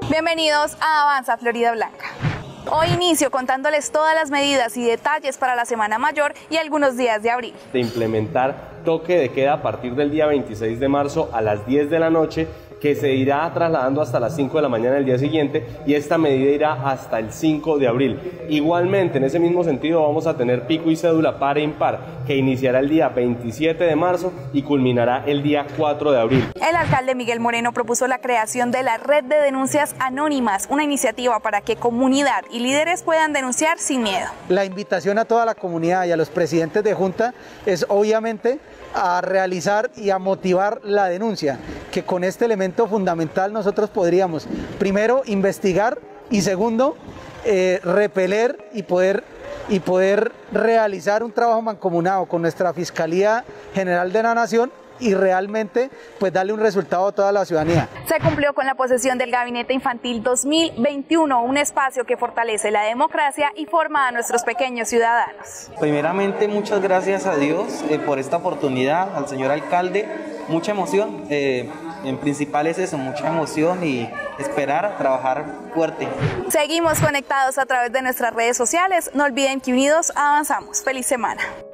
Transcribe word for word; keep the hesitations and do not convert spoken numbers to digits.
Bienvenidos a Avanza Florida Blanca. Hoy inicio contándoles todas las medidas y detalles para la Semana Mayor y algunos días de abril. De implementar toque de queda a partir del día veintiséis de marzo a las diez de la noche, que se irá trasladando hasta las cinco de la mañana del día siguiente, y esta medida irá hasta el cinco de abril. Igualmente, en ese mismo sentido, vamos a tener pico y cédula par e impar, que iniciará el día veintisiete de marzo y culminará el día cuatro de abril. El alcalde Miguel Moreno propuso la creación de la Red de Denuncias Anónimas, una iniciativa para que comunidad y líderes puedan denunciar sin miedo. La invitación a toda la comunidad y a los presidentes de junta es obviamente a realizar y a motivar la denuncia, que con este elemento fundamental nosotros podríamos, primero, investigar y segundo, eh, repeler y poder, y poder realizar un trabajo mancomunado con nuestra Fiscalía General de la Nación y realmente pues darle un resultado a toda la ciudadanía. Se cumplió con la posesión del Gabinete Infantil dos mil veintiuno, un espacio que fortalece la democracia y forma a nuestros pequeños ciudadanos. Primeramente, muchas gracias a Dios eh, por esta oportunidad, al señor alcalde, mucha emoción, eh, en principal es eso, mucha emoción y esperar a trabajar fuerte. Seguimos conectados a través de nuestras redes sociales, no olviden que unidos avanzamos. Feliz semana.